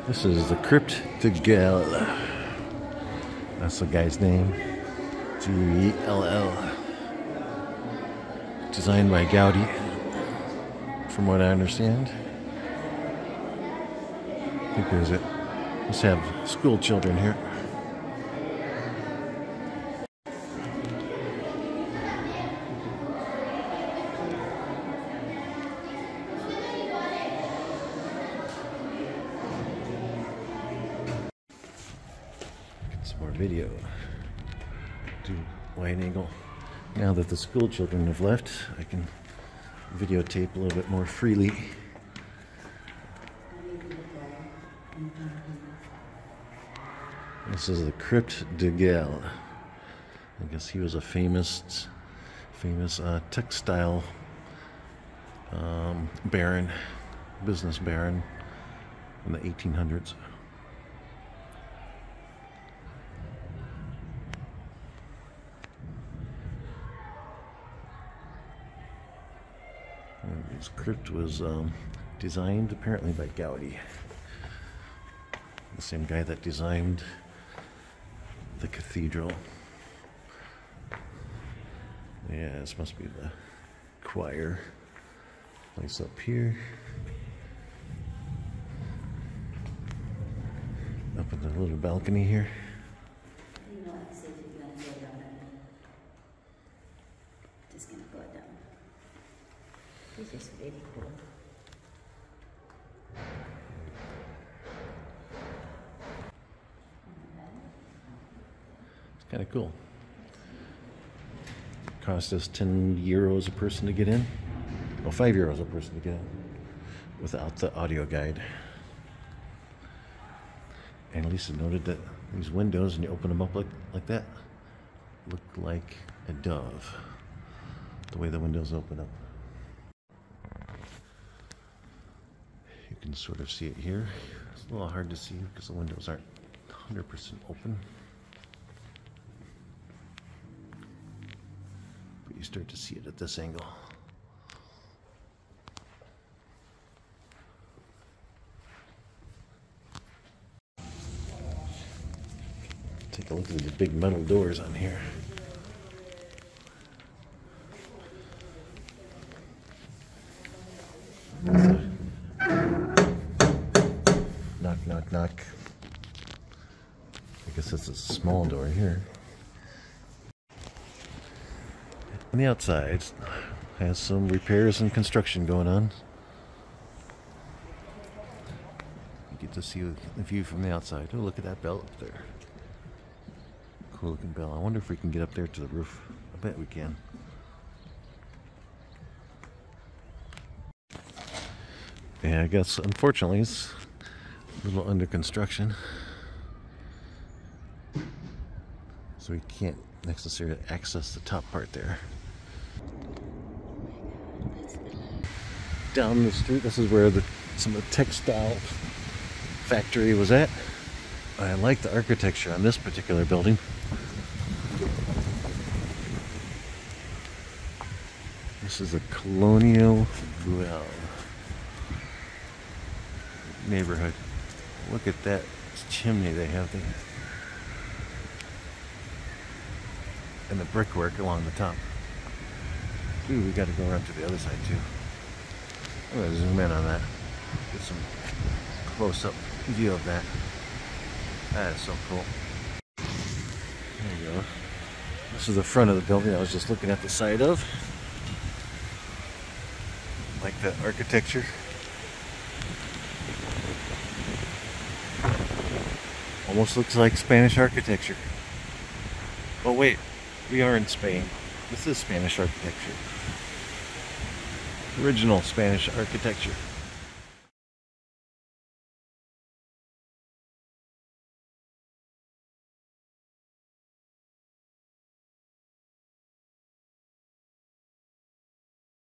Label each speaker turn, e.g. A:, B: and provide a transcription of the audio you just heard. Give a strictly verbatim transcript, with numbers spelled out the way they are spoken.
A: This is the Crypt de Gell. That's the guy's name. G E L L. Designed by Gaudi, from what I understand. I think there's it. Let's have school children here. Some more video. Do wide angle. Now that the school children have left, I can videotape a little bit more freely. This is the Crypt de Gell. I guess he was a famous, famous uh, textile um, baron, business baron in the eighteen hundreds. This crypt was um, designed apparently by Gaudi, the same guy that designed the cathedral. Yeah, this must be the choir place up here. Up in the little balcony here.
B: Just gonna go down. This is very cool.
A: It's kind of cool. Cost us ten euros a person to get in. Well, five euros a person to get in without the audio guide. And Lisa noted that these windows, and you open them up like, like that, look like a dove. The way the windows open up. You can sort of see it here. It's a little hard to see because the windows aren't one hundred percent open. But you start to see it at this angle. Take a look at these big metal doors on here. Knock, knock, knock. I guess it's a small door here. On the outside, has some repairs and construction going on. You get to see the view from the outside. Oh, look at that bell up there. Cool looking bell. I wonder if we can get up there to the roof. I bet we can. Yeah, I guess unfortunately it's a little under construction, so we can't necessarily access the top part there. Down the street, this is where the some of the textile factory was at. I like the architecture on this particular building. This is a colonial Vuel neighborhood. Look at that chimney they have there. And the brickwork along the top. Ooh, we got to go around to the other side too. I'm going to zoom in on that. Get some close-up view of that. That is so cool. There you go. This is the front of the building I was just looking at the side of. Like that architecture. Almost looks like Spanish architecture. Oh wait, we are in Spain. This is Spanish architecture. Original Spanish architecture.